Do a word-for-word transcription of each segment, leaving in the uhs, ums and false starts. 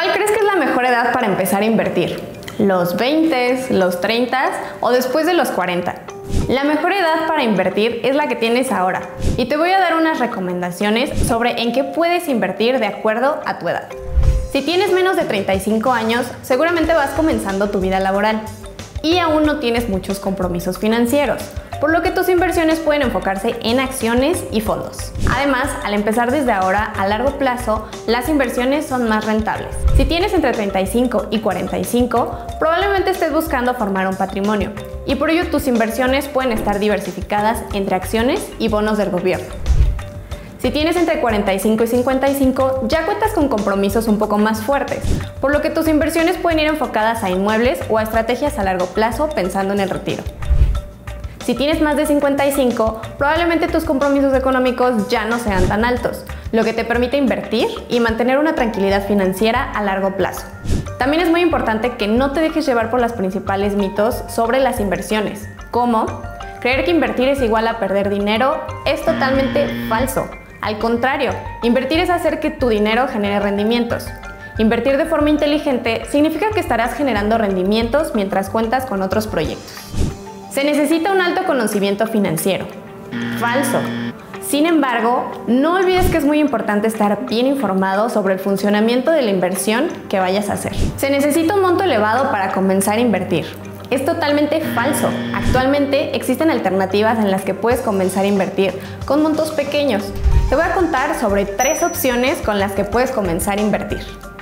¿Cuál crees que es la mejor edad para empezar a invertir? ¿Los veinte, los treinta o después de los cuarenta? La mejor edad para invertir es la que tienes ahora y te voy a dar unas recomendaciones sobre en qué puedes invertir de acuerdo a tu edad. Si tienes menos de treinta y cinco años, seguramente vas comenzando tu vida laboral y aún no tienes muchos compromisos financieros, por lo que tus inversiones pueden enfocarse en acciones y fondos. Además, al empezar desde ahora, a largo plazo, las inversiones son más rentables. Si tienes entre treinta y cinco y cuarenta y cinco, probablemente estés buscando formar un patrimonio, y por ello tus inversiones pueden estar diversificadas entre acciones y bonos del gobierno. Si tienes entre cuarenta y cinco y cincuenta y cinco, ya cuentas con compromisos un poco más fuertes, por lo que tus inversiones pueden ir enfocadas a inmuebles o a estrategias a largo plazo pensando en el retiro. Si tienes más de cincuenta y cinco, probablemente tus compromisos económicos ya no sean tan altos, lo que te permite invertir y mantener una tranquilidad financiera a largo plazo. También es muy importante que no te dejes llevar por los principales mitos sobre las inversiones, como creer que invertir es igual a perder dinero es totalmente falso. Al contrario, invertir es hacer que tu dinero genere rendimientos. Invertir de forma inteligente significa que estarás generando rendimientos mientras cuentas con otros proyectos. Se necesita un alto conocimiento financiero. Falso. Sin embargo, no olvides que es muy importante estar bien informado sobre el funcionamiento de la inversión que vayas a hacer. Se necesita un monto elevado para comenzar a invertir. Es totalmente falso. Actualmente existen alternativas en las que puedes comenzar a invertir con montos pequeños. Te voy a contar sobre tres opciones con las que puedes comenzar a invertir.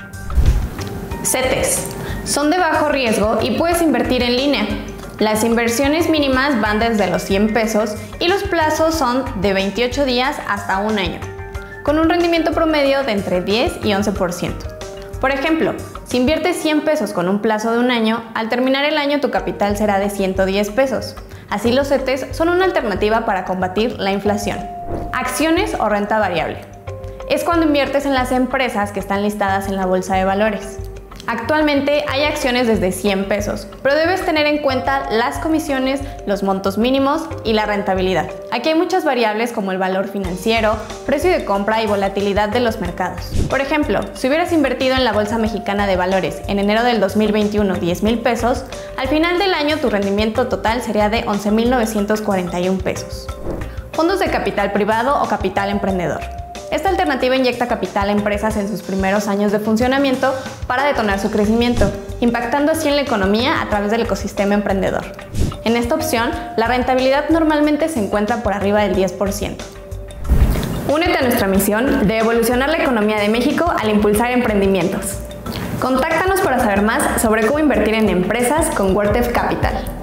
CETES. Son de bajo riesgo y puedes invertir en línea. Las inversiones mínimas van desde los cien pesos y los plazos son de veintiocho días hasta un año, con un rendimiento promedio de entre diez y once por ciento. Por ejemplo, si inviertes cien pesos con un plazo de un año, al terminar el año tu capital será de ciento diez pesos. Así los CETES son una alternativa para combatir la inflación. Acciones o renta variable. Es cuando inviertes en las empresas que están listadas en la bolsa de valores. Actualmente hay acciones desde cien pesos, pero debes tener en cuenta las comisiones, los montos mínimos y la rentabilidad. Aquí hay muchas variables como el valor financiero, precio de compra y volatilidad de los mercados. Por ejemplo, si hubieras invertido en la Bolsa Mexicana de Valores en enero del dos mil veintiuno diez mil pesos, al final del año tu rendimiento total sería de once mil novecientos cuarenta y un pesos. Fondos de capital privado o capital emprendedor. Esta alternativa inyecta capital a empresas en sus primeros años de funcionamiento para detonar su crecimiento, impactando así en la economía a través del ecosistema emprendedor. En esta opción, la rentabilidad normalmente se encuentra por arriba del diez por ciento. Únete a nuestra misión de evolucionar la economía de México al impulsar emprendimientos. Contáctanos para saber más sobre cómo invertir en empresas con WordTef Capital.